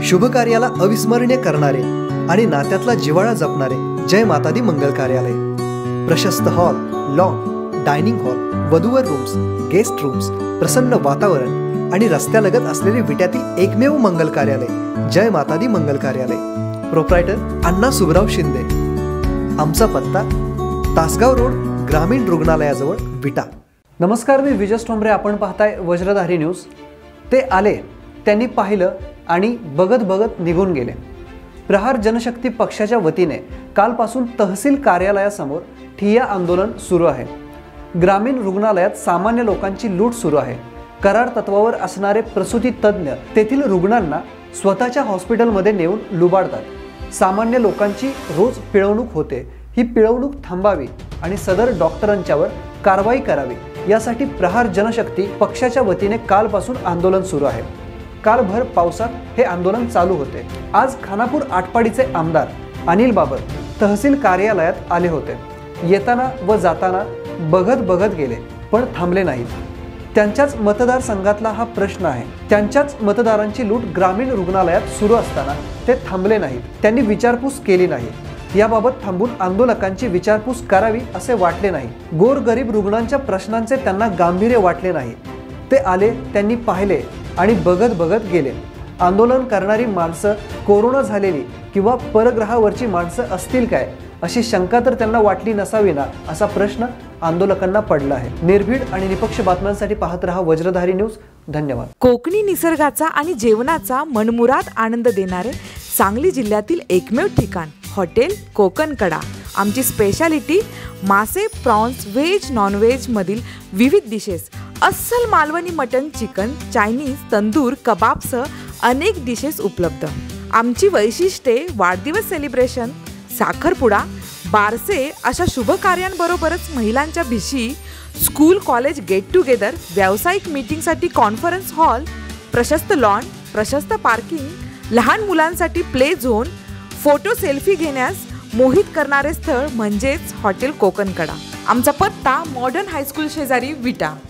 शुभ कार्याला अविस्मरणीय करणारे आणि नात्यातला जिव्हाळा जपणारे जय माता दी मंगल कार्यालय। प्रशस्त हॉल, लॉन, डायनिंग हॉल, वधूवर रूम्स, गेस्ट रूम्स, प्रसन्न वातावरण आणि रस्त्यालगत असलेले विट्यातील एकमेव मंगल कार्यालय जय माता दी मंगल कार्यालय। प्रोप्रायटर अण्णा सुबराव शिंदे। आमचा पत्ता तासगाव रोड, ग्रामीण रुग्णालयाजवळ, विटा। नमस्कार, मी विजय ठोंबरे। आपण पाहताय वज्रधारी न्यूज। ते आले, त्यांनी पाहिलं आणि बघत बघत निघून गेले। प्रहार जनशक्ती पक्षाच्या वतीने कालपासून तहसील कार्यालयासमोर ठिय्या आंदोलन सुरू आहे। ग्रामीण रुग्णालयात सामान्य लोकांची लूट सुरू आहे। करार तत्वावर असणारे प्रसूती तज्ञ तेथील रुग्णांना स्वतःच्या हॉस्पिटलमध्ये नेऊन लुबाडतात। सामान्य लोकांची रोज पिळवणूक होते। ही पिळवणूक थांबावी आणि सदर डॉक्टरांच्यावर कारवाई करावी यासाठी प्रहार जनशक्ती पक्षाच्या वतीने कालपासून आंदोलन सुरू आहे। कालभर पावसात हे आंदोलन चालू होते। आज खानापूर आटपाडीचे आमदार अनिल बाबर तहसील कार्यालयात आले होते। येताना व जाताना बघत बघत गेले, पण थांबले नाहीत। त्यांच्याच मतदारसंघातला हा प्रश्न आहे। त्यांच्याच मतदारांची लूट ग्रामीण रुग्णालयात सुरू असताना ते थांबले नाहीत। त्यांनी विचारपूस केली नाही। याबाबत थांबून आंदोलकांची विचारपूस करावी असे वाटले नाही। गोरगरीब रुग्णांच्या प्रश्नांचे त्यांना गांभीर्य वाटले नाही। ते आले, त्यांनी पाहिले आणि बघत बघत गेले। आंदोलन करणारी माणसं कोरोना झालेली किंवा परग्रहावरची माणसं असतील काय अशी शंका तर त्यांना वाटली नसावी ना, असा प्रश्न आंदोलकांना पडला आहे। निर्भीड आणि निपक्ष बातम्यांसाठी पाहत रहा वज्रधारी न्यूज। धन्यवाद। कोकणी निसर्गाचा आणि जेवणाचा मनमुराद आनंद देणारे सांगली जिल्ह्यातील एकमेव ठिकाण हॉटेल कोकण कडा। आमची स्पेशालिटी मासे, प्रॉन्स, व्हेज, नॉन व्हेज मधील विविध डिशेस, अस्सल Malvani mutton, chicken, Chinese, tandoor, कबाबसह अनेक डिशेस उपलब्ध। आमची वैशिष्ट्ये वाढदिवस सेलिब्रेशन, साखरपुडा, बारसे अशा शुभ कार्यांबरोबरच महिलांच्या भिशी, स्कूल कॉलेज गेट टुगेदर, व्यावसायिक मीटिंगसाठी कॉन्फरन्स हॉल, प्रशस्त लॉन, प्रशस्त पार्किंग, लहान मुलांसाठी प्ले झोन, फोटो सेल्फी घेण्यास मोहित करणारे स्थळ म्हणजेच हॉटेल कोकण कडा। आमचा पत्ता मॉडर्न हायस्कूल शेजारी, विटा।